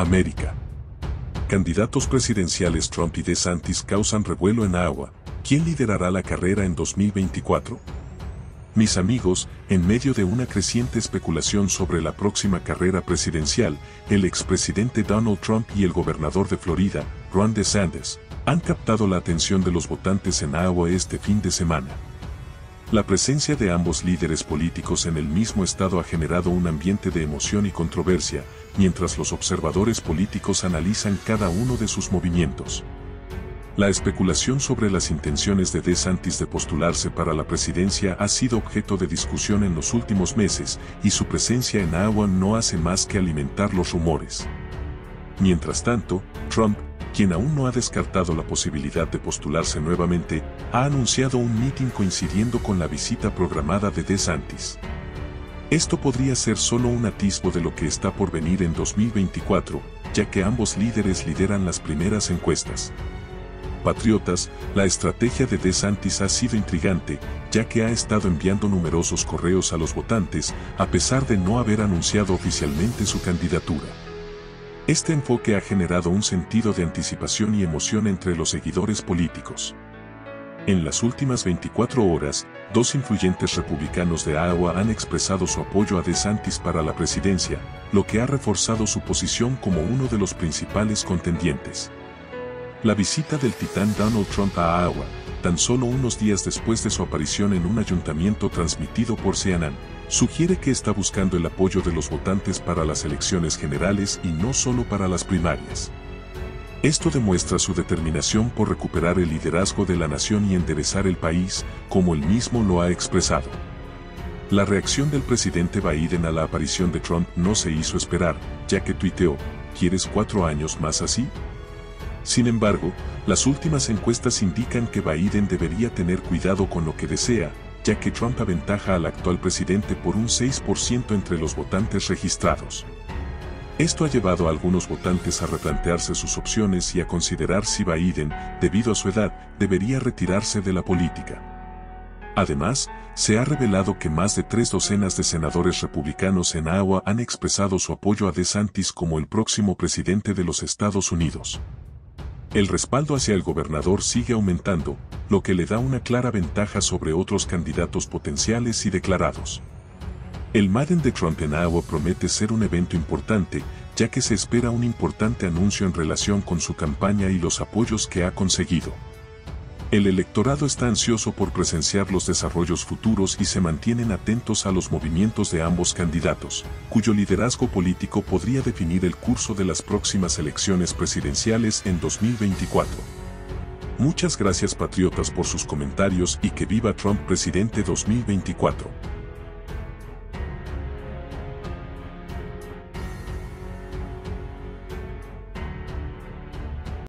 América. Candidatos presidenciales Trump y DeSantis causan revuelo en Iowa. ¿Quién liderará la carrera en 2024? Mis amigos, en medio de una creciente especulación sobre la próxima carrera presidencial, el expresidente Donald Trump y el gobernador de Florida, Ron DeSantis, han captado la atención de los votantes en Iowa este fin de semana. La presencia de ambos líderes políticos en el mismo estado ha generado un ambiente de emoción y controversia, mientras los observadores políticos analizan cada uno de sus movimientos. La especulación sobre las intenciones de DeSantis de postularse para la presidencia ha sido objeto de discusión en los últimos meses, y su presencia en Iowa no hace más que alimentar los rumores. Mientras tanto, Trump, quien aún no ha descartado la posibilidad de postularse nuevamente, ha anunciado un mitin coincidiendo con la visita programada de DeSantis. Esto podría ser solo un atisbo de lo que está por venir en 2024, ya que ambos líderes lideran las primeras encuestas. Patriotas, la estrategia de DeSantis ha sido intrigante, ya que ha estado enviando numerosos correos a los votantes, a pesar de no haber anunciado oficialmente su candidatura. Este enfoque ha generado un sentido de anticipación y emoción entre los seguidores políticos. En las últimas 24 horas, dos influyentes republicanos de Iowa han expresado su apoyo a DeSantis para la presidencia, lo que ha reforzado su posición como uno de los principales contendientes. La visita del titán Donald Trump a Iowa, tan solo unos días después de su aparición en un ayuntamiento transmitido por CNN, sugiere que está buscando el apoyo de los votantes para las elecciones generales y no solo para las primarias. Esto demuestra su determinación por recuperar el liderazgo de la nación y enderezar el país, como él mismo lo ha expresado. La reacción del presidente Biden a la aparición de Trump no se hizo esperar, ya que tuiteó: ¿quieres 4 años más así? Sin embargo, las últimas encuestas indican que Biden debería tener cuidado con lo que desea, ya que Trump aventaja al actual presidente por un 6% entre los votantes registrados. Esto ha llevado a algunos votantes a replantearse sus opciones y a considerar si Biden, debido a su edad, debería retirarse de la política. Además, se ha revelado que más de 3 docenas de senadores republicanos en Iowa han expresado su apoyo a DeSantis como el próximo presidente de los Estados Unidos. El respaldo hacia el gobernador sigue aumentando, lo que le da una clara ventaja sobre otros candidatos potenciales y declarados. El Maiden de Trump en Iowa promete ser un evento importante, ya que se espera un importante anuncio en relación con su campaña y los apoyos que ha conseguido. El electorado está ansioso por presenciar los desarrollos futuros y se mantienen atentos a los movimientos de ambos candidatos, cuyo liderazgo político podría definir el curso de las próximas elecciones presidenciales en 2024. Muchas gracias patriotas por sus comentarios y que viva Trump presidente 2024.